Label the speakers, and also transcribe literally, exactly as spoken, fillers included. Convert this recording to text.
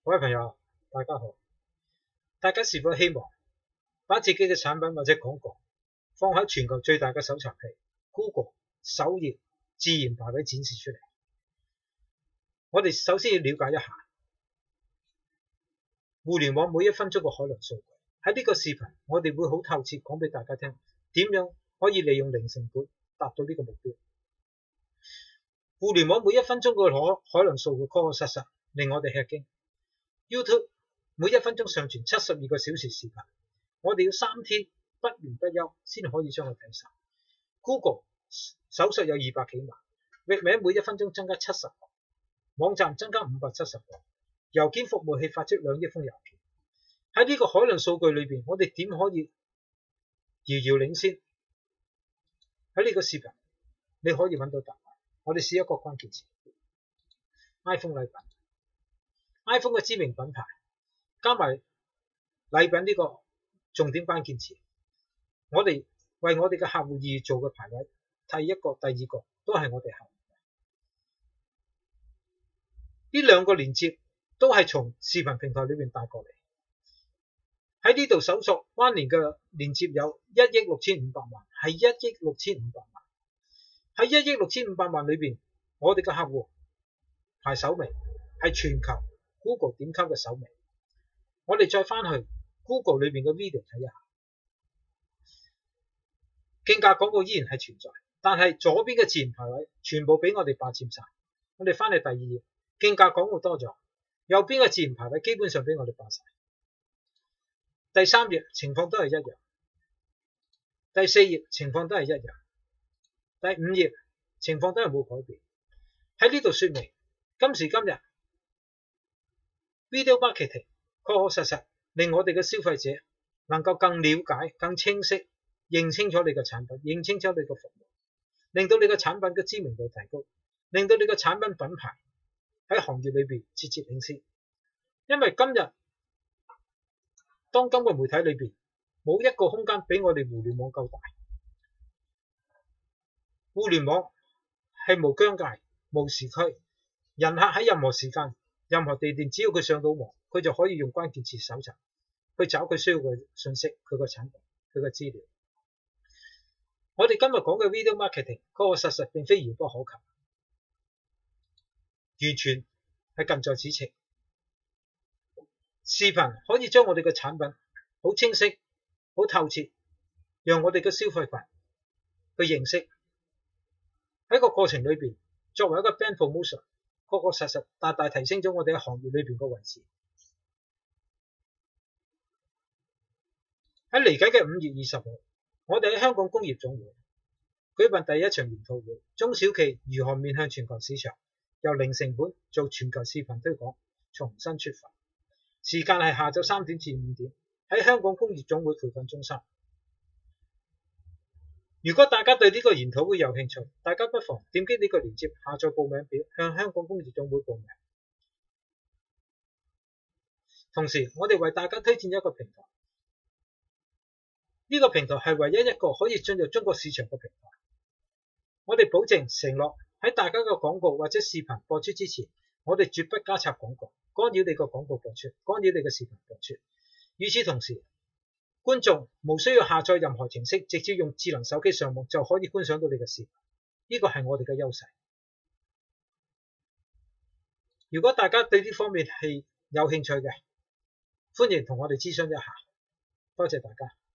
Speaker 1: 各位朋友，大家好。大家是否希望把自己嘅產品或者廣告放喺全球最大嘅搜尋器 Google 首頁自然排位展示出嚟？我哋首先要了解一下互聯網每一分鐘嘅海量數據。喺呢個視頻，我哋會好透徹講俾大家聽，點樣可以利用零成本達到呢個目標。互聯網每一分鐘嘅海海量數據確確實實令我哋吃驚。YouTube 每一分鐘上傳七十二個小時視頻，我哋要三天不眠不休先可以將佢睇晒。Google 搜索有二百幾萬，域名每一分鐘增加七十個，網站增加五百七十個，郵件服務器發出兩億封郵件。喺呢個海量數據裏邊，我哋點可以遙遙領先？喺呢個視頻你可以揾到答案。我哋試一個關鍵詞 ：iPhone 禮品。iPhone 嘅知名品牌加埋禮品呢個重點關鍵詞，我哋為我哋嘅客戶而做嘅排位，第一個、第二個都係我哋客戶。呢兩個連接都係從視頻平台裏面帶過嚟。喺呢度搜索關聯嘅連接有一億六千五百萬，係一億六千五百萬。喺一億六千五百萬裏邊，我哋嘅客戶排首名，係全球 Google 點擊嘅首名。我哋再翻去 Google 裏邊嘅 video 睇一下，競價廣告依然係存在，但係左邊嘅自然排位全部俾我哋霸佔晒。我哋翻去第二頁，競價廣告多咗，右邊嘅自然排位基本上俾我哋霸晒。第三頁情況都係一樣，第四頁情況都係一樣，第五頁情況都係冇改變。喺呢度說明今時今日 video marketing 確確實實令我哋嘅消費者能夠更了解、更清晰認清楚你嘅產品，認清楚你嘅服務，令到你嘅產品嘅知名度提高，令到你嘅產品品牌喺行業裏邊節節領先。因為今日當今嘅媒體裏邊冇一個空間俾我哋互聯網夠大。互聯網係無疆界、無時區，人客喺任何時間、任何地點，只要佢上到網，佢就可以用關鍵詞搜尋去找佢需要嘅信息、佢嘅產品、佢嘅資料。我哋今日講嘅 video marketing 確確實實並非遙不可及，完全係近在咫尺。視頻可以將我哋嘅產品好清晰、好透徹，讓我哋嘅消費群去認識。喺個過程裏邊，作為一個 brand promotion，確確實實大大提升咗我哋喺行業裏邊個位置。喺嚟緊嘅五月二十號，我哋喺香港工業總會舉辦第一場研討會，中小企如何面向全球市場，由零成本做全球視頻推廣，重新出發。時間係下晝三點至五點，喺香港工業總會培訓中心。如果大家對呢個研討會有興趣，大家不妨點擊呢個鏈接下載報名表，向香港工業總會報名。同時，我哋為大家推薦一個平台，呢個平台係唯一一個可以進入中國市場嘅平台。我哋保證承諾喺大家嘅廣告或者視頻播出之前，我哋絕不加插廣告，干擾你個廣告播出，干擾你嘅視頻播出。與此同時，觀眾無需要下載任何程式，直接用智能手機上網就可以觀賞到你嘅視頻。呢個係我哋嘅優勢。如果大家對呢方面係有興趣嘅，歡迎同我哋諮詢一下。多謝大家。